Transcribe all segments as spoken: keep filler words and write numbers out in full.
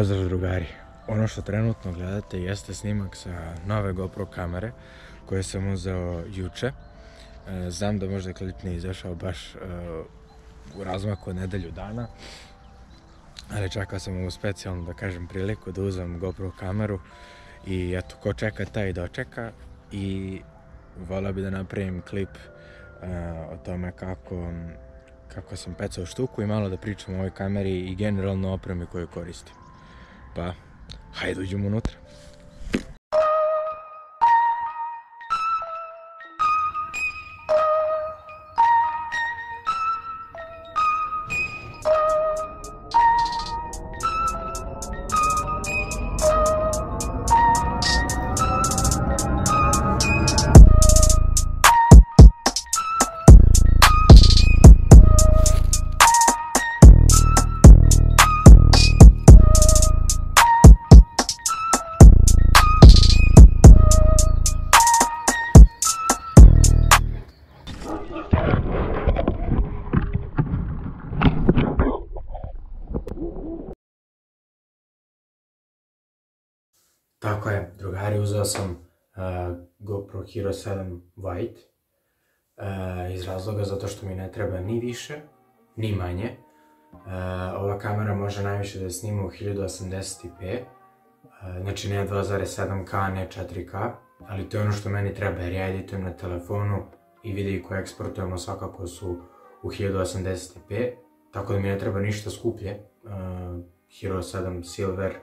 Pozdrav drugari, ono što trenutno gledate jeste snimak sa nove GoPro kamere koje sam uzeo juče. Znam da možda klip nije izašao baš u razmaku od nedelju dana, ali čekao sam ovu specijalnu, da kažem, priliku da uzem GoPro kameru i eto, ko čeka taj dočeka. I volio bi da napravim klip o tome kako kako sam pecao štuku i malo da pričam o ovoj kameri i generalno opremi koju koristim. Pa, hajde uđemo unutra. Tako je, drugari, uzeo sam uh, GoPro Hero sedam White uh, iz razloga zato što mi ne treba ni više, ni manje. Uh, ova kamera može najviše da snima u hiljadu osamdeset p, uh, znači ne dva zarez sedam ka, ne četiri ka, ali to je ono što meni treba jer ja editujem na telefonu i videi koje eksportujemo svakako su u hiljadu osamdeset p, tako da mi ne treba ništa skuplje. Uh, Hero sedam Silver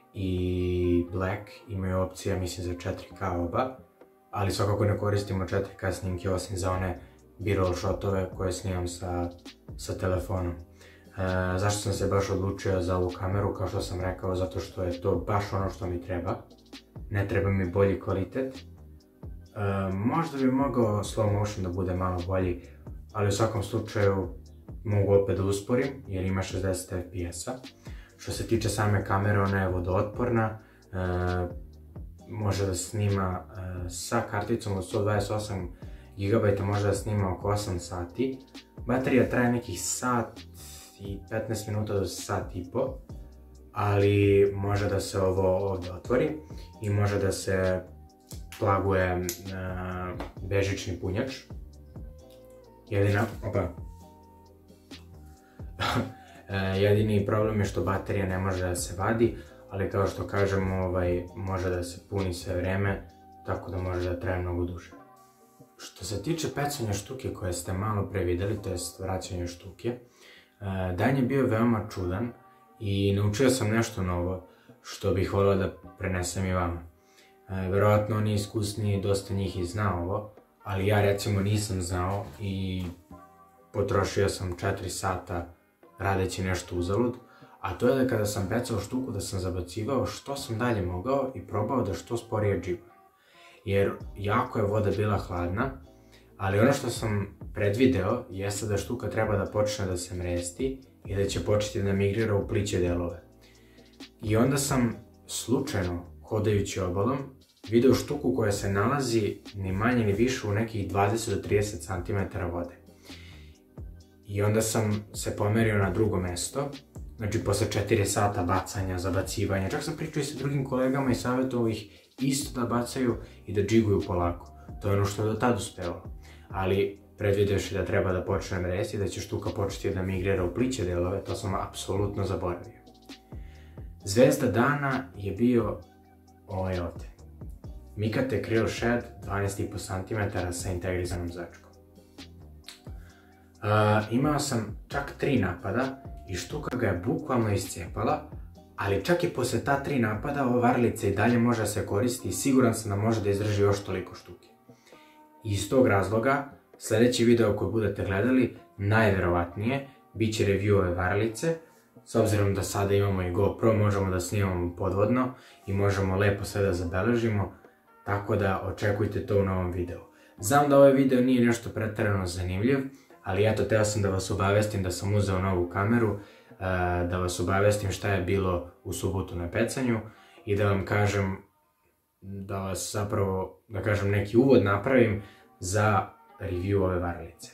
i Black imaju opcije, mislim, za četiri ka oba, ali svakako ne koristimo četiri ka snimke osim za one B-roll shotove koje snimam sa, sa telefonom. E, zašto sam se baš odlučio za ovu kameru? Kao što sam rekao, zato što je to baš ono što mi treba. Ne treba mi bolji kvalitet. E, možda bi mogao slow motion da bude malo bolji, ali u svakom slučaju mogu opet da usporim jer ima šezdeset F P S-a. Što se tiče same kamere, ona je vodootporna, e, može da snima e, sa karticom od sto dvadeset osam gigabajta, može da snima oko osam sati. Baterija traje nekih sat i petnaest minuta do sat i po, ali može da se ovo ovdje otvori i može da se plaguje e, bežični punjač. Jedina, opa. Jedini problem je što baterija ne može da se vadi, ali kao što kažem, ovaj, može da se puni sve vreme, tako da može da traje mnogo duže. Što se tiče pecanja štuke koje ste malo pre videli, to jest vraćanje štuke, dan je bio veoma čudan i naučio sam nešto novo što bih volio da prenesem i vama. Verovatno oni iskusniji, dosta njih i zna ovo, ali ja recimo nisam znao i potrošio sam četiri sata radeći nešto uzalud, a to je da kada sam pecao štuku da sam zabacivao što sam dalje mogao i probao da što sporije džibujem. Jer jako je voda bila hladna, ali ono što sam predvideo jeste da štuka treba da počne da se mresti i da će početi da migrira u pliće delove. I onda sam slučajno, hodajući obalom, video štuku koja se nalazi ni manje ni više u nekih dvadeset do trideset centimetara vode. I onda sam se pomerio na drugo mesto, znači posle četiri sata bacanja, zabacivanja, čak sam pričao i sa drugim kolegama i savjetovao ih isto da bacaju i da džiguju polako. To je ono što je do tada uspevalo. Ali predvidevši da treba da počne mresti, da će štuka početi da migrira u pliće delove, to sam apsolutno zaboravio. Zvezda dana je bio ovaj ovde. Mikate Krill Shed dvanaest i po centimetara sa integrisanom začkom. Uh, imao sam čak tri napada i štuka ga je bukvalno iscijepala, ali čak i posle ta tri napada ova varalica i dalje može da se koristi i siguran sam da može da izdrži još toliko štuke. I iz tog razloga, sljedeći video koji budete gledali, najverovatnije, bit će review ove varalice. S obzirom da sada imamo i GoPro, možemo da snimamo podvodno i možemo lepo sve da zabeležimo, tako da očekujte to u novom videu. Znam da ovaj video nije nešto pretjerano zanimljiv, ali eto, teo sam da vas obavestim da sam uzeo novu kameru, da vas obavestim šta je bilo u subotu na pecanju i da vam kažem, da vas zapravo, da kažem, neki uvod napravim za review ove varalice.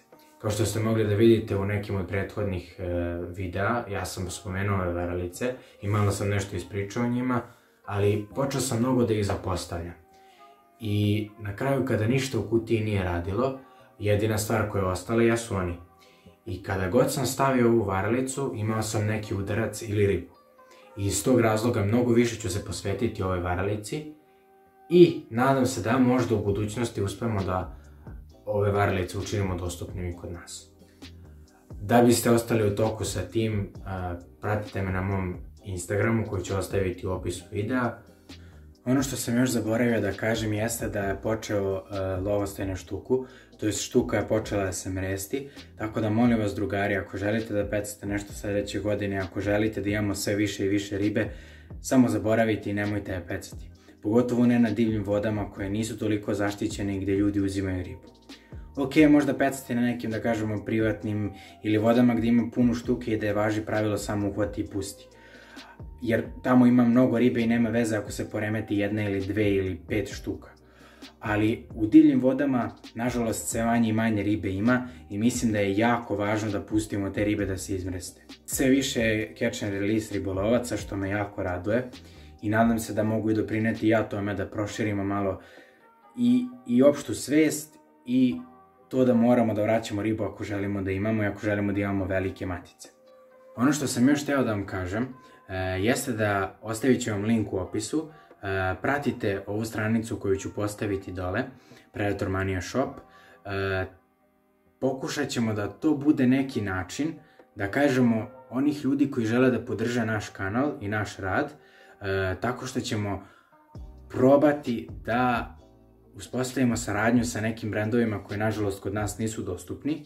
Kao što ste mogli da vidite u nekim od prethodnih e, videa, ja sam spomenuo ove varalice i malo sam nešto ispričao o njima, ali počeo sam mnogo da ih zapostavljam. I na kraju kada ništa u kutiji nije radilo, jedina stvar koja je ostala jesu oni. I kada god sam stavio ovu varalicu, imao sam neki udarac ili ribu. I iz tog razloga mnogo više ću se posvetiti ovoj varalici i nadam se da možda u budućnosti uspemo da ove varalice učinimo dostupnim i kod nas. Da biste ostali u toku sa tim, pratite me na mom Instagramu koji ću ostaviti u opisu videa. Ono što sam još zaboravio da kažem jeste da je počeo uh, lovostaj na štuku, to jest štuka je počela da se mresti, tako da molim vas drugari, ako želite da pecate nešto sledeće godine, ako želite da imamo sve više i više ribe, samo zaboravite i nemojte je pecati. Pogotovo ne na divljim vodama koje nisu toliko zaštićene i gdje ljudi uzimaju ribu. Ok, možda pecati na nekim, da kažemo, privatnim ili vodama gdje ima puno štuke i da je važi pravilo samo uhvati i pusti. Jer tamo ima mnogo ribe i nema veze ako se poremeti jedna ili dve ili pet štuka. Ali u divljim vodama, nažalost, sve manje i manje ribe ima i mislim da je jako važno da pustimo te ribe da se izmreste. Sve više je catch and release ribolovaca, što me jako raduje i nadam se da mogu i doprineti ja tome da proširimo malo i, i opštu svest i to da moramo da vraćamo ribu ako želimo da imamo i ako želimo da imamo velike matice. Ono što sam još hteo da vam kažem e, jeste da ostavit ću vam link u opisu, e, pratite ovu stranicu koju ću postaviti dole, Predator Mania Shop, e, pokušat ćemo da to bude neki način, da kažemo onih ljudi koji žele da podrže naš kanal i naš rad, e, tako što ćemo probati da uspostavimo saradnju sa nekim brendovima koji nažalost kod nas nisu dostupni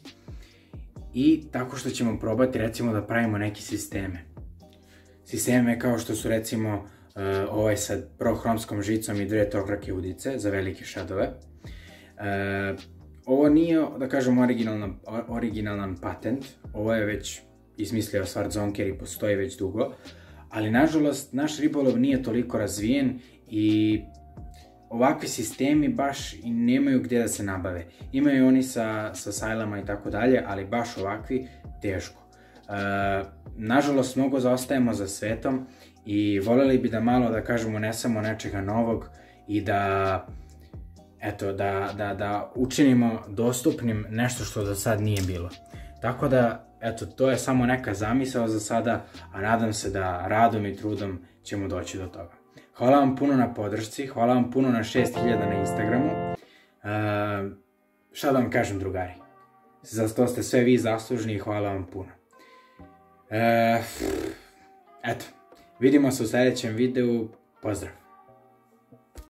i tako što ćemo probati recimo da pravimo neke sisteme. Sisteme kao što su recimo uh, ovaj sa prohromskom žicom i dve tokrake udice za velike šadove. Uh, ovo nije, da kažem, originalan, originalan patent, ovo je već izmislio Schwarzonker i postoji već dugo, ali nažalost naš ribolov nije toliko razvijen i ovakvi sistemi baš i nemaju gdje da se nabave. Imaju oni sa, sa sajlama i tako dalje, ali baš ovakvi teško. E, nažalost, mnogo zaostajemo za svetom i voljeli bi da malo, da kažemo, unesemo nečega novog i da, eto, da, da, da učinimo dostupnim nešto što do sad nije bilo. Tako da, eto, to je samo neka zamisao za sada, a nadam se da radom i trudom ćemo doći do toga. Hvala vam puno na podršci, hvala vam puno na šest hiljada na Instagramu. Uh, šta da vam kažem, drugari? Za to ste sve vi zaslužni i hvala vam puno. Uh, eto, vidimo se u sljedećem videu. Pozdrav!